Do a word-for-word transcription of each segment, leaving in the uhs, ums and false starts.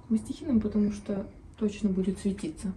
мастихином, потому что точно будет светиться.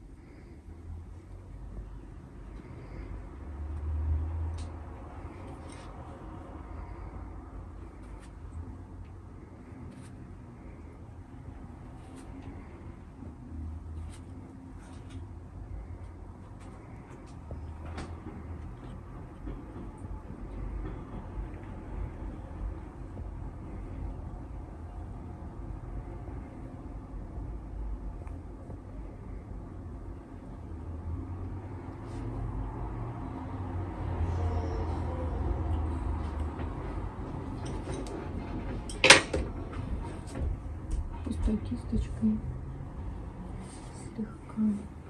Пустой кисточкой слегка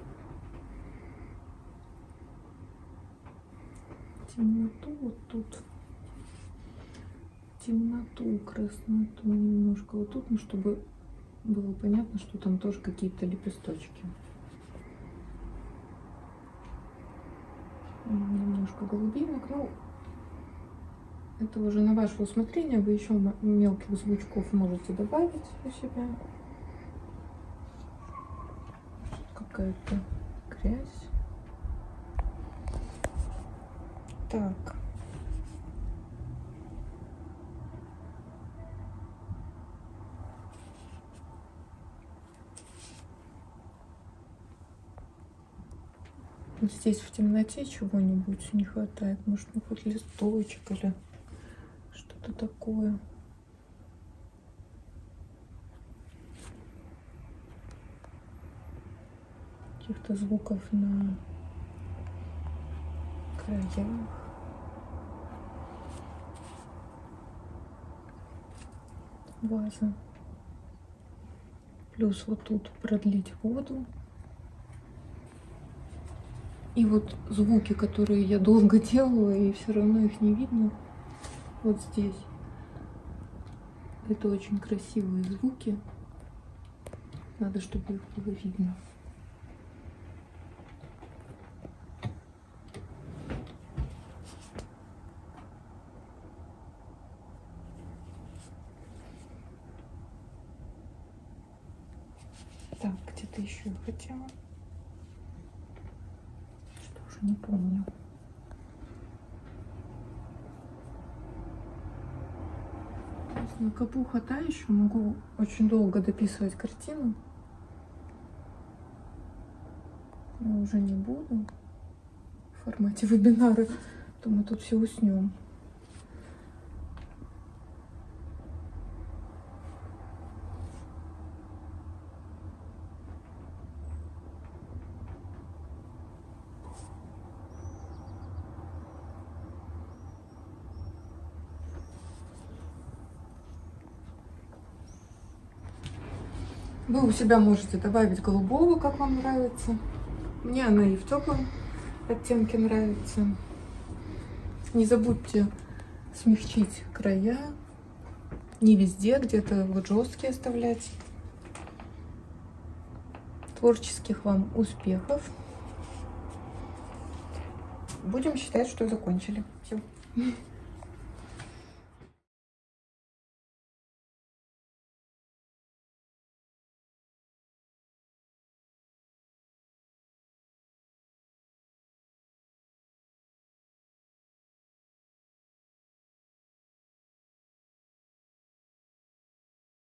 темноту вот тут, темноту, красноту немножко вот тут, ну, чтобы было понятно, что там тоже какие-то лепесточки. Немножко голубинок, ну, это уже на ваше усмотрение, вы еще мелких звучков можете добавить у себя. Какая-то грязь. Так. Вот здесь в темноте чего-нибудь не хватает. Может, ну, хоть листочек или что-то такое. Каких-то звуков на краях. Ваза. Плюс вот тут продлить воду. И вот звуки, которые я долго делала, и все равно их не видно. Вот здесь. Это очень красивые звуки. Надо, чтобы их было видно. Так, где-то еще я хотела. Что уже не помню. На капу хватает еще, могу очень долго дописывать картину. Но уже не буду в формате вебинара, то мы тут все уснем. Вы у себя можете добавить голубого, как вам нравится. Мне она и в теплом оттенке нравится. Не забудьте смягчить края. Не везде, где-то вот жесткие оставлять. Творческих вам успехов. Будем считать, что закончили. Все.